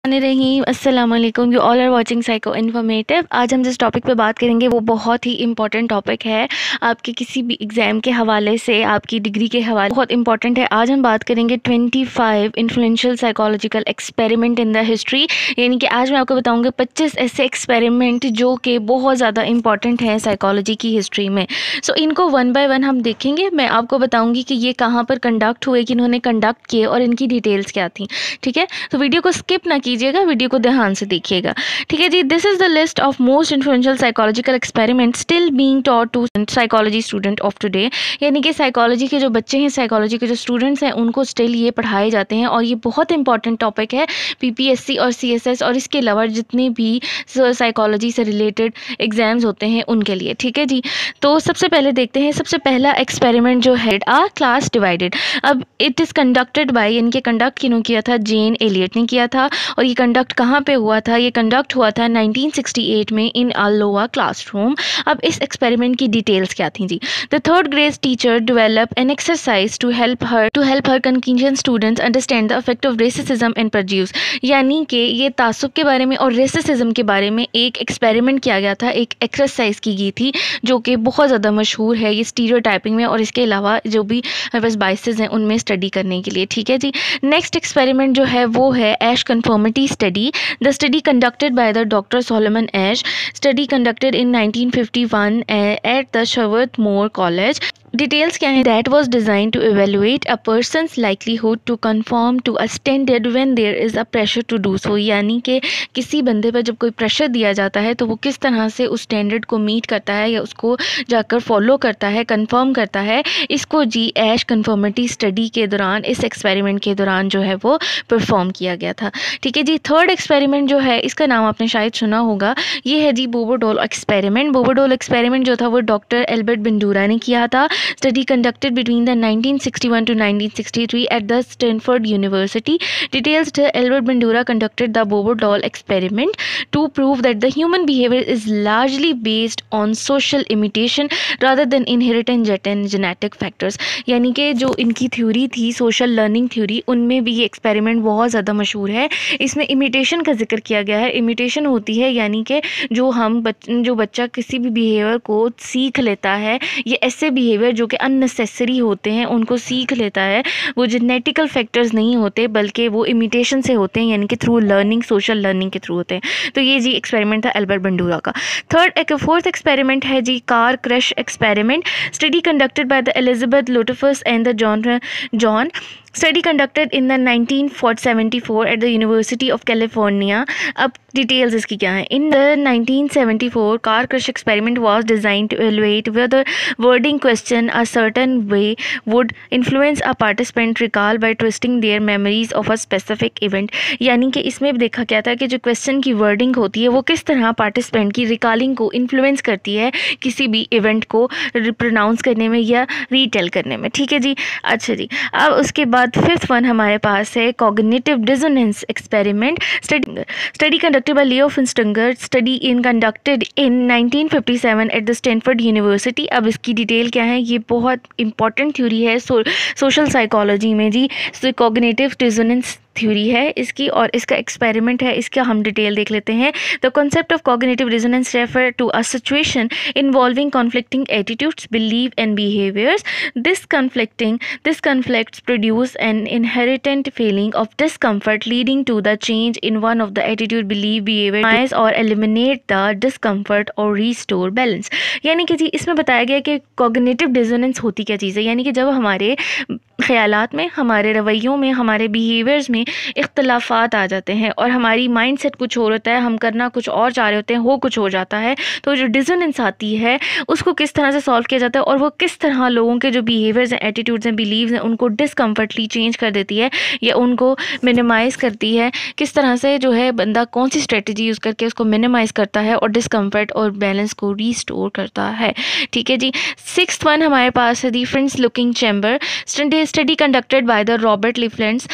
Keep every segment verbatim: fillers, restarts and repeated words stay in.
रहीम अस्सलाम वालेकुम, you all are watching psycho informative. आज हम जिस टॉपिक पे बात करेंगे वो बहुत ही इंपॉर्टेंट टॉपिक है आपके किसी भी एग्ज़ाम के हवाले से, आपकी डिग्री के हवाले बहुत इंपॉर्टेंट है। आज हम बात करेंगे पच्चीस influential psychological experiment in the history, यानी कि आज मैं आपको बताऊंगी पच्चीस ऐसे एक्सपेरिमेंट जो कि बहुत ज़्यादा इंपॉर्टेंट हैं साइकोलॉजी की हिस्ट्री में। सो so, इनको वन बाय वन हम देखेंगे। मैं आपको बताऊँगी कि ये कहाँ पर कंडक्ट हुए, कि इन्होंने कंडक्ट किए और इनकी डिटेल्स क्या थी। ठीक है, तो वीडियो को स्किप ना कीजिएगा, वीडियो को ध्यान से देखिएगा। ठीक है जी, this is the list of most influential psychological experiment still being taught to psychology student of today, यानी कि साइकोलॉजी के जो बच्चे हैं, साइकोलॉजी के जो स्टूडेंट्स हैं, उनको स्टिल ये पढ़ाए जाते हैं और ये बहुत इंपॉर्टेंट टॉपिक है पीपीएससी और सीएसएस और इसके अलावा जितने भी साइकोलॉजी से रिलेटेड एग्जाम्स होते हैं उनके लिए। ठीक है जी, तो सबसे पहले देखते हैं सबसे पहला एक्सपेरिमेंट जो है आ क्लास डिवाइडेड। अब इट इज़ कंडक्टेड बाय, इनके कंडक्ट किन्होंने किया था, जेन एलियट ने किया था। और ये कंडक्ट कहाँ पे हुआ था? ये कंडक्ट हुआ था नाइनटीन सिक्सटी एट में इन अलोवा क्लासरूम। अब इस एक्सपेरिमेंट की डिटेल्स क्या थी जी? The third grade teacher develop an exercise to help her to help her confusion students understand the effect of racism and prejudice, यानी कि ये तासुब के बारे में और रेसिज्म के बारे में एक एक्सपेरिमेंट किया गया था, एक एक्सरसाइज की गई थी जो कि बहुत ज़्यादा मशहूर है ये स्टीरियोटाइपिंग में और इसके अलावा जो भी हमारे पास बाइसेस हैं उनमें स्टडी करने के लिए। ठीक है जी, नेक्स्ट एक्सपेरिमेंट जो है वो है Asch conformity study. The study conducted by the doctor Solomon Asch, study conducted in nineteen fifty one at the Swarthmore college. Details क्या है? That was design to evaluate a person's likelihood to conform to a standard when there is a pressure to do so, यानी कि किसी बंदे पर जब कोई pressure दिया जाता है तो वो किस तरह से उस स्टैंडर्ड को मीट करता है या उसको जाकर फॉलो करता है, कंफर्म करता है। इसको जी एश कन्फर्मिटी स्टडी के दौरान, इस एक्सपेरिमेंट के दौरान जो है वो परफॉर्म किया गया था। ठीक है जी, थर्ड एक्सपेरिमेंट जो है इसका नाम आपने शायद सुना होगा, ये है जी बोबोडोल एक्सपेरिमेंट। बोबोडोल एक्सपेरिमेंट जो था वो डॉक्टर एल्बर्ट बंडूरा ने किया था। Study conducted between the nineteen sixty one to nineteen sixty three at the Stanford University. Details the Albert Bandura conducted the Bobo doll experiment to prove that the human behaviour is largely based on social imitation rather than inherent genetic factors, यानी कि जो इनकी theory थी social learning theory, उनमें भी ये experiment बहुत ज़्यादा मशहूर है। इसमें इमिटेशन का जिक्र किया गया है। इमिटेशन होती है यानी कि जो हम बच, जो बच्चा किसी भी बिहेवियर को सीख लेता है, ये ऐसे बिहेवियर जो कि अननेसेसरी होते हैं उनको सीख लेता है, वो जेनेटिकल फैक्टर्स नहीं होते बल्कि वो इमिटेशन से होते हैं, यानी कि थ्रू लर्निंग, सोशल लर्निंग के थ्रू होते हैं। तो ये जी एक्सपेरिमेंट था एल्बर्ट बंडूरा का। थर्ड एक फोर्थ एक्सपेरिमेंट है जी car crash experiment. Study conducted by the Elizabeth Loftus and the John John Study conducted in the nineteen seventy-four at the University of California. अब डिटेल्स इसकी क्या है? In the nineteen seventy-four car crush experiment was designed to evaluate whether wording question a certain way would influence a participant recall by twisting their memories of a specific event, यानी कि इसमें देखा क्या था कि जो क्वेश्चन की wording होती है वो किस तरह पार्टिसिपेंट की रिकॉलिंग को इन्फ्लुएंस करती है किसी भी इवेंट को प्रोनाउंस करने में या रीटेल करने में। ठीक है जी, अच्छा जी, अब उसके बाद फिफ्थ वन हमारे पास है cognitive dissonance experiment. Study study conducted by Leo Festinger. Study in conducted in nineteen fifty seven at the Stanford University. अब इसकी डिटेल क्या है? ये बहुत इंपॉर्टेंट थ्योरी है सो, सोशल साइकोलॉजी में जी, कॉग्निटिव डिसोनेंस थ्योरी है इसकी और इसका एक्सपेरिमेंट है, इसका हम डिटेल देख लेते हैं। The concept of cognitive dissonance refer to a situation involving conflicting attitudes, believe and behaviours. This conflicting this conflicts produce an inherent feeling of discomfort leading to the change in one of the attitude, believe, behaviour और eliminate the discomfort और restore balance. यानी कि जी इसमें बताया गया कि cognitive dissonance होती क्या चीज़ है, यानी कि जब हमारे ख्यालात में, हमारे रवैयों में, हमारे बिहेवियर्स में इख्तलाफात आ जाते हैं और हमारी माइंडसेट कुछ और होता है, हम करना कुछ और चाह रहे होते हैं, हो कुछ हो जाता है, तो जो डिसोनेंस आती है उसको किस तरह से सॉल्व किया जाता है और वो किस तरह लोगों के जो बिहेवियर्स हैं, एटीट्यूड्स हैं, बिलीव्स हैं, उनको डिस्कम्फर्टली चेंज कर देती है या उनको मिनिमाइज़ करती है। किस तरह से जो है बंदा कौन सी स्ट्रेटजी यूज़ करके उसको मिनिमाइज़ करता है और डिस्कम्फर्ट और बैलेंस को रीस्टोर करता है। ठीक है जी, सिक्स्थ वन हमारे पास है the friends looking chamber. Study conducted by the Robert Liflens.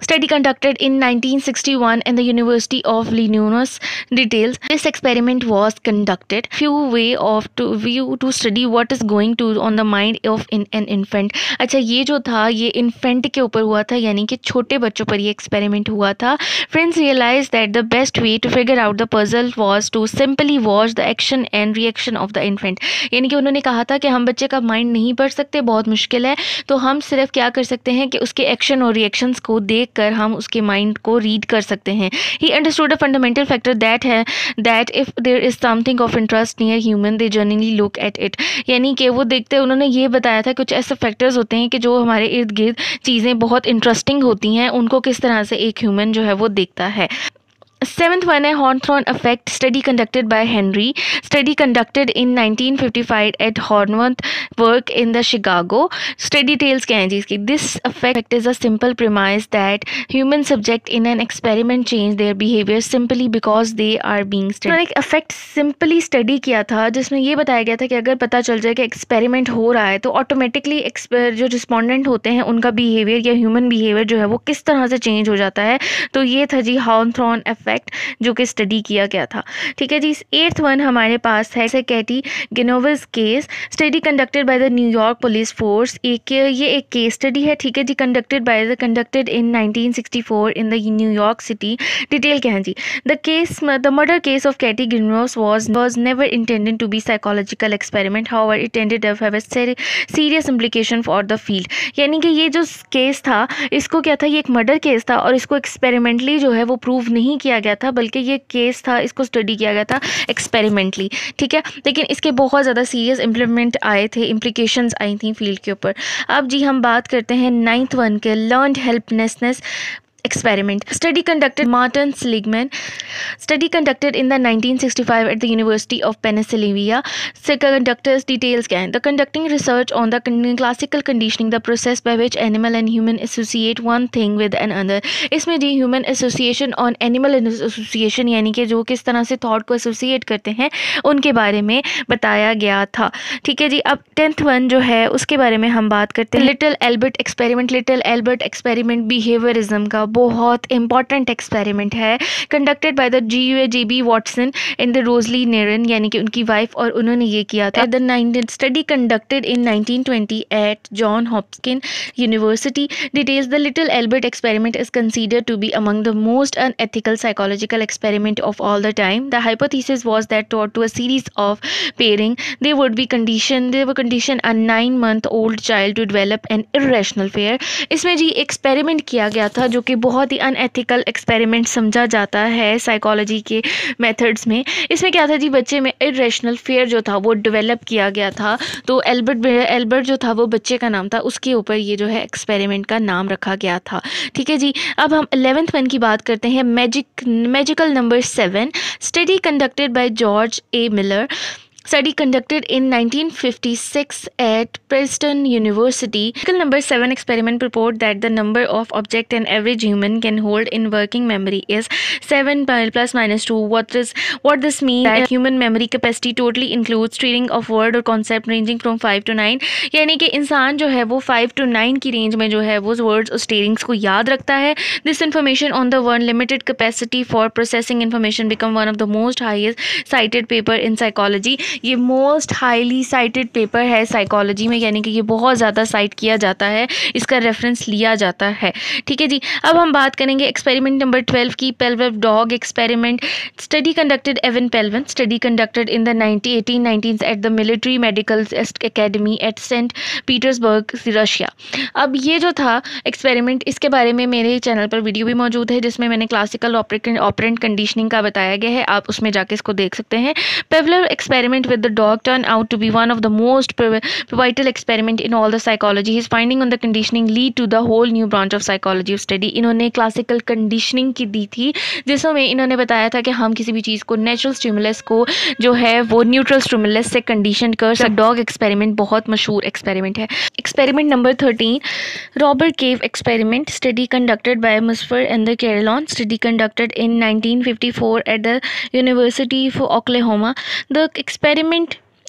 Study conducted in nineteen sixty-one in the University of Illinois. Details: this experiment was conducted few way of to view to study what is going to on the mind of in an infant. अच्छा, ये जो था ये infant के ऊपर हुआ था, यानी कि छोटे बच्चों पर ये experiment हुआ था. Friends realized that the best way to figure out the puzzle was to simply watch the action and reaction of the infant. यानी कि उन्होंने कहा था कि हम बच्चे का माइंड नहीं पढ़ सकते, बहुत मुश्किल है, तो हम सिर्फ क्या कर सकते हैं कि उसके एक्शन और रिएक्शंस को देख कर हम उसके माइंड को रीड कर सकते हैं. He understood a fundamental factor that है that if there is something of interest near human they generally look at it. यानी कि वो देखते हैं, उन्होंने ये बताया था कुछ ऐसे फैक्टर्स होते हैं कि जो हमारे इर्द गिर्द चीज़ें बहुत इंटरेस्टिंग होती हैं, उनको किस तरह से एक ह्यूमन जो है वो देखता है. Seventh one है Hawthorne effect, study conducted by Henry. Study conducted in nineteen fifty-five at Hornworth work in the Chicago. Study details क्या हैं जी इसकी? This effect is a simple premise that human subject in an experiment change their behavior simply because they are being studied. उन्होंने एक effect simply study किया था जिसमें ये बताया गया था कि अगर पता चल जाए कि experiment हो रहा है तो automatically जो respondent होते हैं उनका behavior या human behavior जो है वो किस तरह से change हो जाता है. तो ये था जी Hawthorne effect जो कि स्टडी किया गया था. ठीक है जी. एट्थ वन हमारे पास है Katie Genovese case, study conducted by the New York police force. एक ये एक केस स्टडी है. ठीक है जी. Conducted by the conducted in nineteen sixty four in the New York city. Detail क्या है जी? The case the murder case of Katie Genovese was was never intended to be psychological experiment, however it tended to have a serious implication for the field. यानी कि ये जो case था इसको क्या था, ये एक मर्डर केस था और इसको एक्सपेरिमेंटली जो है वो प्रूव नहीं किया गया था, बल्कि ये केस था इसको स्टडी किया गया था एक्सपेरिमेंटली. ठीक है. लेकिन इसके बहुत ज़्यादा सीरियस इम्प्लीमेंट आए थे, इम्प्लीकेशंस आई थी फील्ड के ऊपर. अब जी हम बात करते हैं नाइन्थ वन के learned helplessness experiment. Study conducted Martin Seligman. Study conducted in the nineteen sixty-five at the University of Pennsylvania. So conductors details क्या हैं? The conducting research on the classical conditioning, the process by which animal and human associate one thing with another. इसमें जी human association on animal association यानी कि जो किस तरह से thought को associate करते हैं उनके बारे में बताया गया था. ठीक है जी. अब टेंथ वन जो है उसके बारे में हम बात करते हैं. Little Albert experiment. Little Albert experiment behaviourism का बहुत इंपॉर्टेंट एक्सपेरिमेंट है. Conducted by the G U J B Watson and the Rosalie नेरन, यानी कि उनकी वाइफ, और उन्होंने ये किया था. The nineteen study conducted in nineteen twenty eight Johns Hopkin University. Details: the little Albert experiment is considered to be among the most unethical psychological experiment of all the time. The hypothesis was that to a series of pairing they would be condition they were condition a nine month old child to develop an irrational fear. इसमें जी experiment किया गया था जो कि बहुत ही unethical experiment समझा जाता है साइकोलॉजी के मेथड्स में. इसमें क्या था जी, बच्चे में इरेशनल फेयर जो था वो डेवलप किया गया था. तो एल्बर्ट एल्बर्ट जो था वो बच्चे का नाम था, उसके ऊपर ये जो है एक्सपेरिमेंट का नाम रखा गया था. ठीक है जी. अब हम इलेवेंथ वन की बात करते हैं. Magic magical number seven. Study conducted by George A Miller. Study conducted in nineteen fifty-six at Princeton University. Article number seven experiment report that the number of object an average human can hold in working memory is seven plus minus two. What is what this means that human memory capacity totally includes streaming of word or concept ranging from five to nine. यानी कि इंसान जो है वो five to nine की range में जो है वो words और स्टेरिंग्स को याद रखता है. This information on the one limited capacity for processing information become one of the most highest cited paper in psychology. ये मोस्ट हाईली साइटेड पेपर है साइकोलॉजी में, यानी कि ये बहुत ज़्यादा साइट किया जाता है, इसका रेफरेंस लिया जाता है. ठीक है जी. अब हम बात करेंगे एक्सपेरिमेंट नंबर ट्वेल्व की. Pavlov dog experiment. Study conducted Ivan Pavlov. Study conducted in the nineteen eighteen nineteen at the military medical academy at Saint Petersburg, Russia. अब ये जो था एक्सपेरिमेंट, इसके बारे में मेरे चैनल पर वीडियो भी मौजूद है जिसमें मैंने क्लासिकल ऑपरेंट कंडीशनिंग का बताया गया है, आप उसमें जाके इसको देख सकते हैं. Pavlov experiment with the dog turned out to be one of the most pivotal experiment in all the psychology. His finding on the conditioning lead to the whole new branch of psychology of study. इन्होंने classical conditioning की दी थी जिसमें इन्होंने बताया था कि हम किसी भी चीज़ को नेचुरल स्टिमुलस को जो है वो न्यूट्रल स्टिमुलस से कंडीशन कर सकते. डॉग एक्सपेरिमेंट बहुत मशहूर एक्सपेरिमेंट है. Experiment number thirteen. Robert cave experiment. Study conducted by Muzafer and the Carolyn. Study conducted in nineteen fifty four at the University of Oklahoma. The experiment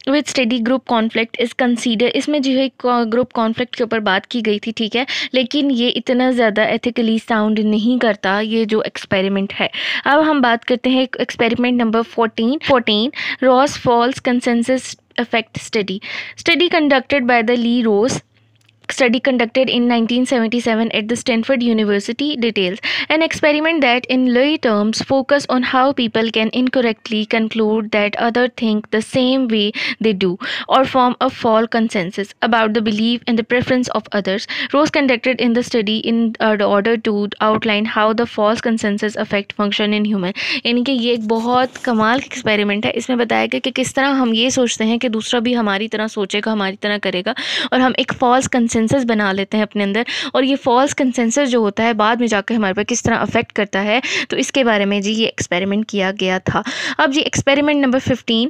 with study group conflict is consider, इसमें जो है group conflict के ऊपर बात की गई थी, ठीक है, लेकिन ये इतना ज़्यादा एथिकली साउंड नहीं करता ये जो एक्सपेरिमेंट है। अब हम बात करते हैं experiment number fourteen fourteen Ross false consensus effect study. Study conducted by the Lee Ross study conducted in nineteen seventy-seven at the Stanford University details an experiment that in lay terms focus on how people can incorrectly conclude that others think the same way they do or form a false consensus about the belief and the preference of others. Rose conducted in the study in uh, order to outline how the false consensus affect function in human। यानी कि ये एक बहुत कमाल का experiment है। इसमें बताया गया कि किस तरह हम ये सोचते हैं कि दूसरा भी हमारी तरह सोचेगा, हमारी तरह करेगा, और हम एक फॉल्स कंसेंसस बना लेते हैं अपने अंदर, और ये फॉल्स कंसेंसस जो होता है बाद में जाकर हमारे पर किस तरह अफेक्ट करता है, तो इसके बारे में जी ये एक्सपेरिमेंट किया गया था। अब जी experiment number fifteen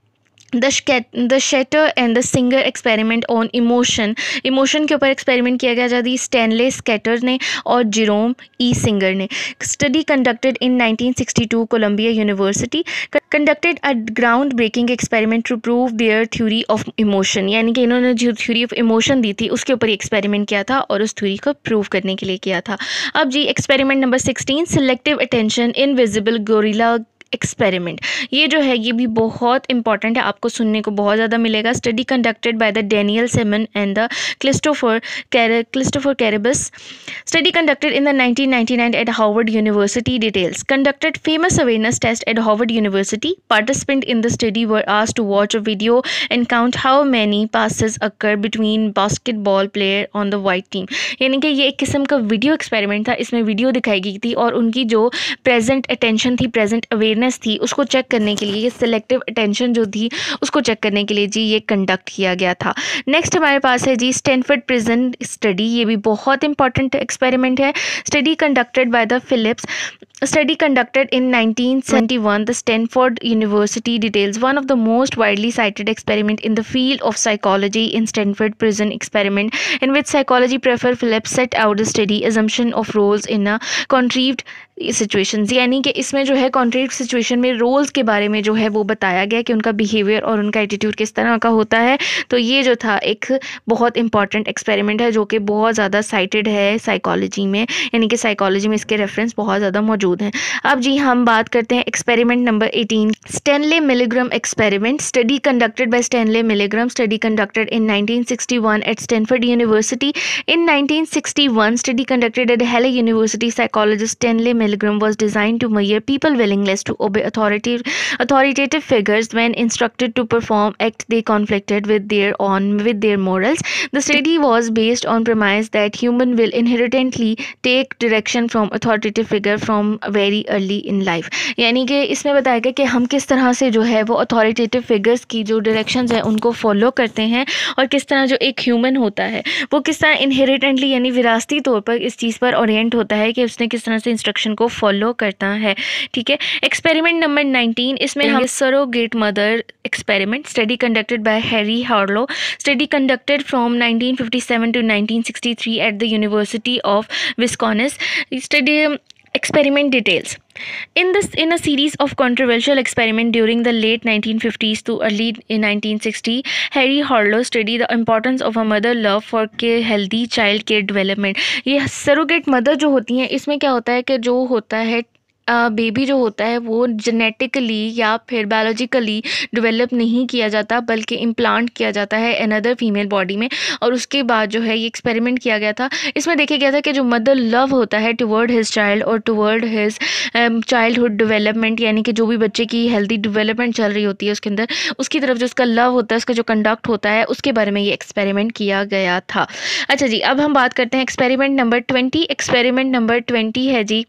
the the Schachter and the Singer experiment on emotion. Emotion के ऊपर एक्सपेरिमेंट किया गया जहाँ स्टैनले स्केटर ने और जेरोम ई सिंगर ने। Study conducted in nineteen sixty two Columbia University conducted a ground breaking experiment to prove their theory of emotion. यानी कि इन्होंने जो थ्योरी ऑफ इमोशन दी थी उसके ऊपर एक्सपेरिमेंट किया था और उस थ्योरी को प्रूव करने के लिए किया था। अब जी experiment number sixteen selective attention invisible gorilla experiment. ये जो है ये भी बहुत इंपॉर्टेंट है, आपको सुनने को बहुत ज़्यादा मिलेगा। Study conducted by the Daniel Simon and the Christopher Christopher कैरेबस। Study conducted in the nineteen ninety nine at Harvard University details conducted famous awareness test at Harvard University. Participant in the study were asked to watch a video and count how many passes occur between basketball player on the white team. यानी कि ये एक किस्म का video experiment था। इसमें video दिखाई गई थी और उनकी जो प्रेजेंट अटेंशन थी, प्रेजेंट अवेयरनेस थी, उसको चेक करने के लिए, ये सिलेक्टिव अटेंशन जो थी उसको चेक करने के लिए जी ये कंडक्ट किया गया था। नेक्स्ट हमारे पास है जी स्टैनफोर्ड प्रिजन स्टडी। ये भी बहुत इंपॉर्टेंट एक्सपेरिमेंट है। Study conducted by the Phillips. Study conducted in nineteen seventy-one, the Stanford University details one of the most widely cited experiment in the field of psychology in Stanford Prison Experiment, in which psychology professor Phillips set out the study assumption of roles in a contrived situations। यानी कि इसमें जो है contract situation में roles के बारे में जो है वो बताया गया कि उनका बिहेवियर और उनका एटीट्यूड किस तरह का होता है। तो ये जो था एक बहुत इंपॉर्टेंट एक्सपेरिमेंट है जो कि बहुत ज़्यादा साइटेड है साइकोलॉजी में, यानी कि साइकोलॉजी में इसके रेफरेंस बहुत ज़्यादा मौजूद हैं। अब जी हम बात करते हैं experiment number eighteen Stanley Milgram experiment. Study conducted by Stanley Milgram. Study conducted in nineteen sixty one at Stanford University. In nineteen sixty one study conducted at Yale University. Psychologist Stanley Milgram was designed to measure people willingness to obey authoritative authoritative figures when instructed to perform act they conflicted with their own with their morals. The study was based on premise that human will inherently take direction from authoritative figure from very early in life। यानी कि इसमें बताया गया कि हम किस तरह से जो है वो authoritative figures की जो directions है उनको follow करते हैं और किस तरह जो एक human होता है वो किस तरह inherently यानी विरासती तौर पर इस चीज़ पर orient होता है कि उसने किस तरह से इंस्ट्रक्शन को फॉलो करता है। ठीक है, एक्सपेरिमेंट नंबर नाइनटीन, इसमें हम surrogate mother experiment. Study conducted by Harry Harlow. Study conducted from nineteen fifty seven to nineteen sixty three at the University of Wisconsin. Study experiment details in this in a series of controversial experiment during the late nineteen fifties to early nineteen sixty, Harry Harlow studied the importance of a mother love for care, healthy child care development। ये surrogate mother जो होती हैं इसमें क्या होता है कि जो होता है बेबी जो होता है वो जेनेटिकली या फिर बायोलॉजिकली डेवलप नहीं किया जाता बल्कि इम्प्लांट किया जाता है अनदर फीमेल बॉडी में, और उसके बाद जो है ये एक्सपेरिमेंट किया गया था। इसमें देखा गया था कि जो मदर लव होता है टुवर्ड हिज चाइल्ड और टुवर्ड हिज चाइल्डहुड डेवलपमेंट, यानी कि जो भी बच्चे की हेल्दी डेवलपमेंट चल रही होती है उसके अंदर, उसकी तरफ जो उसका लव होता है, उसका जो कंडक्ट होता है, उसके बारे में ये एक्सपेरिमेंट किया गया था। अच्छा जी, अब हम बात करते हैं experiment number twenty. Experiment number twenty है जी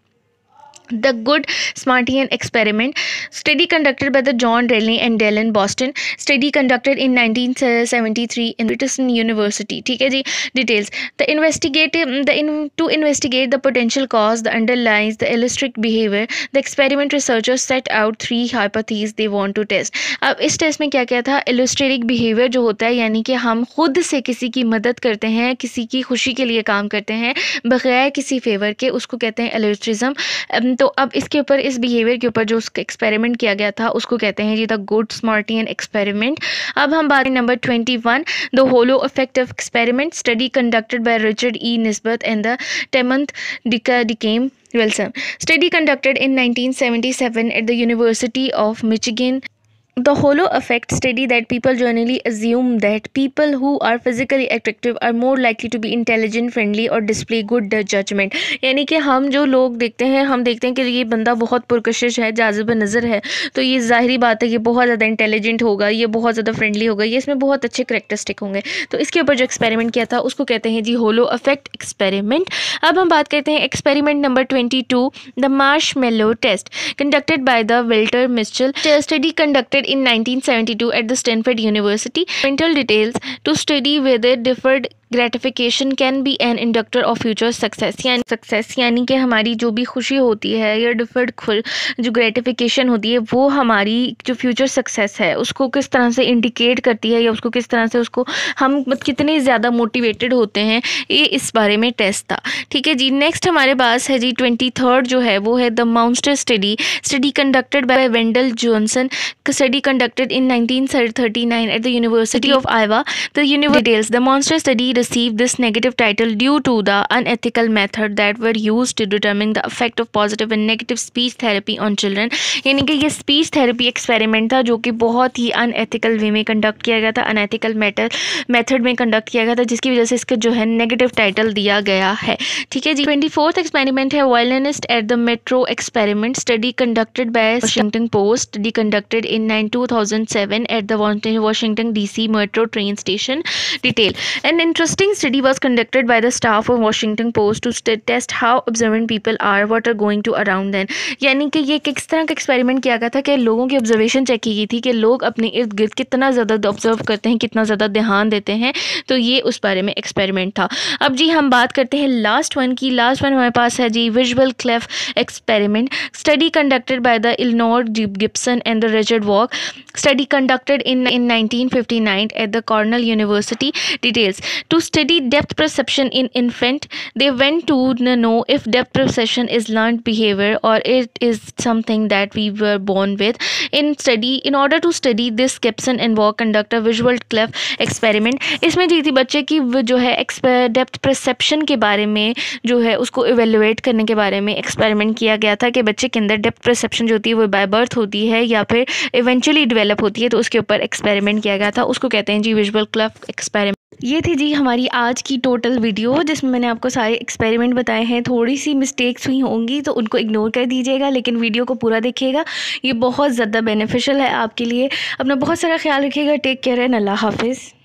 The Good Smartian Experiment. Study conducted by the John Rennie and Dallin Boston. Study conducted in nineteen seventy-three in Peterson University. ठीक है जी, details. The investigate the in to investigate the potential cause that underlies the illustric behavior. The experiment researchers set out three hypotheses they want to test. अब इस test में क्या क्या था? illustric behavior जो होता है यानी कि हम खुद से किसी की मदद करते हैं, किसी की खुशी के लिए काम करते हैं बगैर किसी फेवर के, उसको कहते हैं altruism। तो अब इसके ऊपर, इस बिहेवियर के ऊपर जो उसका एक्सपेरिमेंट किया गया था उसको कहते हैं जी द गुड स्मार्टियन एक्सपेरिमेंट। अब हम बात number twenty one, the halo effect of experiment, study conducted by Richard E Nisbett and the Timothy DeCamp Wilson. Study conducted in nineteen seventy-seven at the University of Michigan. The hollow effect study that people generally assume that people who are physically attractive are more likely to be intelligent, friendly और display good judgment। यानी कि हम जो लोग देखते हैं, हम देखते हैं कि ये बंदा बहुत पुरकशिश है, जाज़िब नज़र है, तो ये ज़ाहिरी बात है कि बहुत ज़्यादा इंटेलिजेंट होगा, ये बहुत ज़्यादा फ्रेंडली होगा, ये इसमें बहुत अच्छे करेक्टरिस्टिक होंगे। तो इसके ऊपर जो एक्सपेरिमेंट किया था उसको कहते हैं जी होलो इफेक्ट एक्सपेरिमेंट। अब हम बात करते हैं experiment number twenty two, the marshmallow test, conducted by the Walter Mischel. Study conducted in nineteen seventy-two at the Stanford University. Mental details to study whether deferred gratification can be an indicator of future success. यानी success यानी कि हमारी जो भी खुशी होती है या डिफर्ड खुल जो ग्रेटिफिकेशन होती है वो हमारी जो फ्यूचर सक्सेस है उसको किस तरह से इंडिकेट करती है, या उसको किस तरह से उसको हम कितने ज़्यादा मोटिवेटेड होते हैं, ये इस बारे में टेस्ट था। ठीक है जी। नेक्स्ट हमारे पास है जी ट्वेंटी थर्ड जो है वो है the monster study, study conducted by Wendell Johnson, study conducted in nineteen thirty nine at the University of Iowa. The details, the monster study received this negative title due to the unethical method that were used to determine the effect of positive and negative speech therapy on children। यानी कि ये speech therapy experiment था जो कि बहुत ही unethical वे में conduct किया गया था, अनएथिकल मेथड मेथड में कंडक्ट किया गया था, जिसकी वजह से इसका जो है नेगेटिव टाइटल दिया गया है। ठीक है जी। ट्वेंटी फोर्थ एक्सपेरिमेंट है violinist at the metro experiment, study conducted by Washington Post, study conducted in two thousand seven at the Washington DC metro train station. Detail, an interesting study was conducted by the staff of Washington Post to st- test how observant people are what are going to around them। यानी कि ये किस तरह का experiment किया गया था कि लोगों की ऑब्जर्वेशन चेक की गई थी कि लोग अपने इर्द गिर्द कितना ज़्यादा ऑब्जर्व करते हैं, कितना ज़्यादा ध्यान देते हैं, तो ये उस बारे में एक्सपेरिमेंट था। अब जी हम बात करते हैं लास्ट वन की। लास्ट वन हमारे पास है जी visual cliff experiment, study conducted by the Eleanor Gibson and the Richard Walk, study conducted in in nineteen fifty nine at the Cornell University. Details, to study depth perception in infant, they went to know if depth perception is learned behavior or it is something that we were born with। in study in order to study this, Gibson and Walk conduct a visual clef experiment। इसमें जी थी बच्चे की जो है depth perception के बारे में जो है उसको इवेलुएट करने के बारे में एक्सपेरिमेंट किया गया था कि बच्चे के अंदर डेप्थ परसेप्शन जो होती है वो बाय बर्थ होती है या फिर इवेंचुअली डेवलप होती है, तो उसके ऊपर एक्सपेरिमेंट किया गया था, उसको कहते हैं जी विजुअल क्लेफ एक्सपेरिमेंट। ये थी जी हमारी आज की टोटल वीडियो जिसमें मैंने आपको सारे एक्सपेरिमेंट बताए हैं। थोड़ी सी मिस्टेक्स हुई होंगी तो उनको इग्नोर कर दीजिएगा, लेकिन वीडियो को पूरा देखिएगा, ये बहुत ज़्यादा बेनिफिशियल है आपके लिए। अपना बहुत सारा ख्याल रखिएगा। टेक केयर एंड अल्लाह हाफिज़।